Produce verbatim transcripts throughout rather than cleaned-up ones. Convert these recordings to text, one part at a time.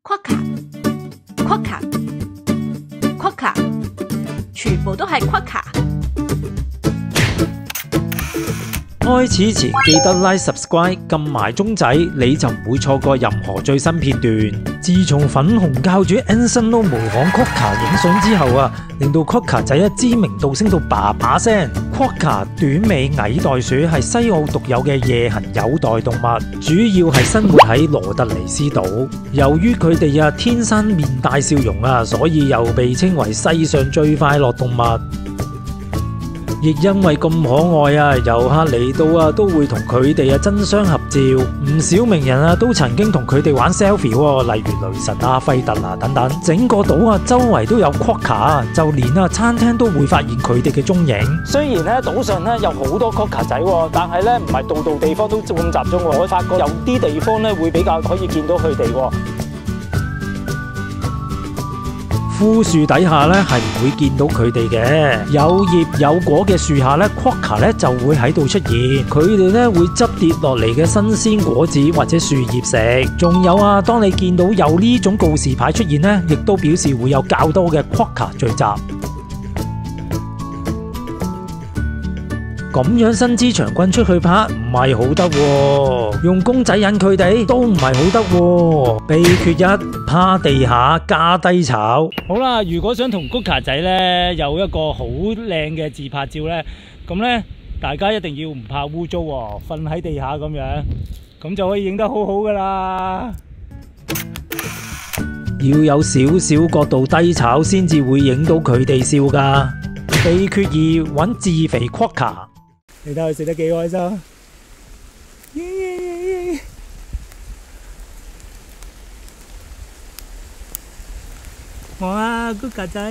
Quokka，Quokka，Quokka，全部都係 Quokka。 開始前記得 like、subscribe 撳埋鐘仔，你就唔會錯過任何最新片段。自從粉紅教主 Anson Lo 模仿 Quokka 影相之後啊，令到 Quokka 仔啊知名度升到叭叭聲。Quokka 短尾矮袋鼠係西澳獨有嘅夜行有袋動物，主要係生活喺羅特尼斯島。由於佢哋啊天生面帶笑容啊，所以又被稱為世上最快樂動物。亦因為咁可愛啊，遊客嚟到啊都會同佢哋啊爭相合照，唔少名人啊都曾經同佢哋玩 selfie 喎，例如雷神啊、費特啊等等。整個島啊周圍都有 Quokka， 就連啊餐廳都會發現佢哋嘅蹤影。雖然咧島上咧有好多 Quokka 仔，但係咧唔係度度地方都咁集中喎。我發覺有啲地方咧會比較可以見到佢哋喎。枯樹底下咧係唔會見到佢哋嘅，有葉有果嘅樹下咧 Quokka 咧就會喺度出現，佢哋咧會執跌落嚟嘅新鮮果子或者樹葉食。仲有啊，當你見到有呢種告示牌出現咧，亦都表示會有較多嘅 Quokka 聚集。咁樣伸支長棍出去拍唔係好得喎，用公仔引佢哋都唔係好得喎。秘訣一，趴地下加低炒。好啦，如果想同 Quokka 仔咧有一個好靚嘅自拍照咧，咁咧大家一定要唔怕污糟喎，瞓喺地下咁樣，咁就可以影得好好噶啦。要有少少角度低炒先至會影到佢哋笑噶。秘訣二，搵自肥 Quokka。你睇佢食得幾開心，耶耶耶耶！哇 ，Quokka 仔，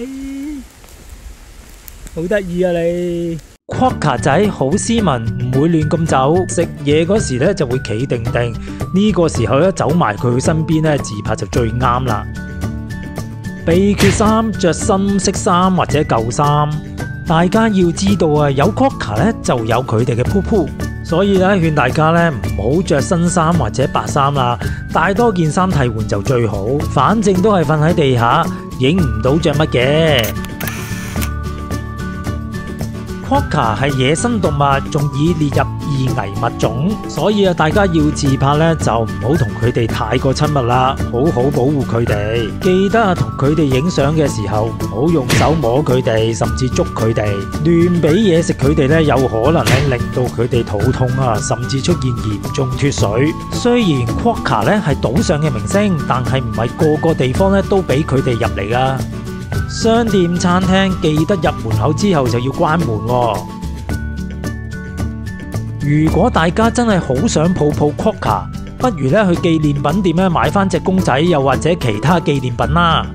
好得意啊你 ！Quokka 仔好斯文，唔會亂咁走，食嘢嗰時咧就會企定定，呢、這個時候咧走埋佢身邊咧自拍就最啱啦。秘訣三，着深色衫或者舊衫。大家要知道啊，有 Quokka 咧就有佢哋嘅噗噗，所以咧勸大家咧唔好着新衫或者白衫啦，帶多件衫替換就最好。反正都係瞓喺地下，影唔到着乜嘅。Quokka 係野生動物，仲已列入易危物種，所以啊，大家要自拍咧就唔好同佢哋太過親密啦，好好保護佢哋。記得啊，同佢哋影相嘅時候，唔好用手摸佢哋，甚至捉佢哋。亂俾嘢食佢哋咧，有可能咧令到佢哋肚痛啊，甚至出現嚴重脫水。雖然 Quokka 咧係島上嘅明星，但係唔係個個地方咧都俾佢哋入嚟噶。商店、餐廳記得入門口之後就要關門喎。如果大家真係好想抱抱 Quokka， 不如咧去紀念品店咧買翻隻公仔，又或者其他紀念品啦。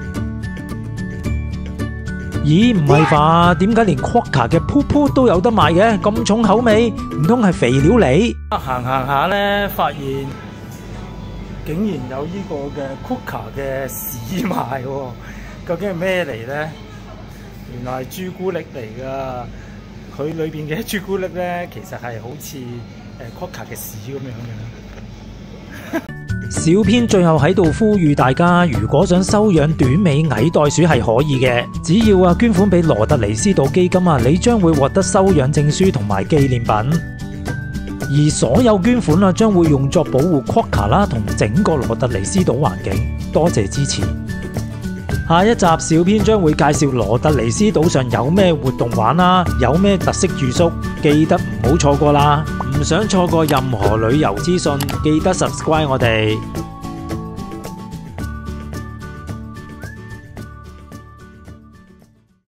咦，唔係吧？點解連 Quokka 嘅噗噗都有得賣嘅？咁重口味，唔通係肥料嚟？行行下咧，發現竟然有呢個嘅 Quokka 嘅屎賣喎。究竟係咩嚟呢？原來係朱古力嚟噶，佢裏邊嘅朱古力咧，其實係好似誒 Quokka 嘅屎咁樣嘅。小編最後喺度呼籲大家，如果想收養短尾矮袋鼠係可以嘅，只要啊捐款俾羅特尼斯島基金啊，你將會獲得收養證書同埋紀念品。而所有捐款啊，將會用作保護 Quokka 啦同整個羅特尼斯島環境。多謝支持。下一集小編將會介紹羅特尼斯島上有咩活動玩啦，有咩特色住宿，記得唔好錯過啦！唔想錯過任何旅遊資訊，記得 subscribe 我哋。